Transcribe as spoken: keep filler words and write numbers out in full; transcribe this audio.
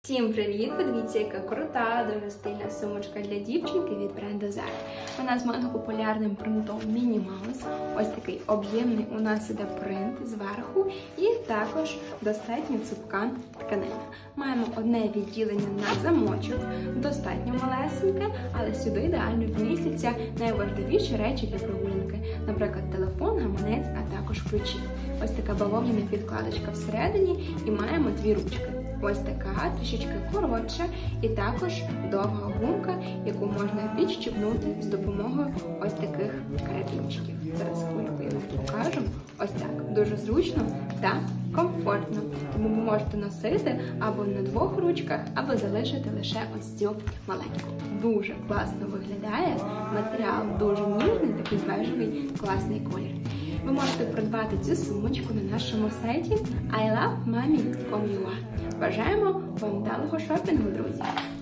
Всім привіт! Подивіться, яка крута, дуже стильна сумочка для дівчинки від бренду Zara. Вона з монопопулярним принтом Minnie Mouse. Ось такий об'ємний у нас іде принт зверху і також достатньо цупка тканина. Маємо одне відділення на замочок, достатньо малесеньке, але сюди ідеально вмістяться найважливіші речі для прогулянки. Наприклад, телефон, гаманець, а також ключі. Ось така бавовняна підкладочка всередині і маємо дві ручки. Ось така, трішечки коротша, і також довга гумка, яку можна відщипнути з допомогою ось таких карабінчиків. Зараз хвильку я вам покажу. Ось так. Дуже зручно та комфортно. Тому ви можете носити або на двох ручках, або залишити лише ось цю маленьку. Дуже класно виглядає. Матеріал дуже ніжний, такий бежевий, класний колір. Ви можете придбати цю сумочку на нашому сайті ай лав мамі крапка ком крапка ю а. Бажаємо вам вдалого шопінгу, друзі!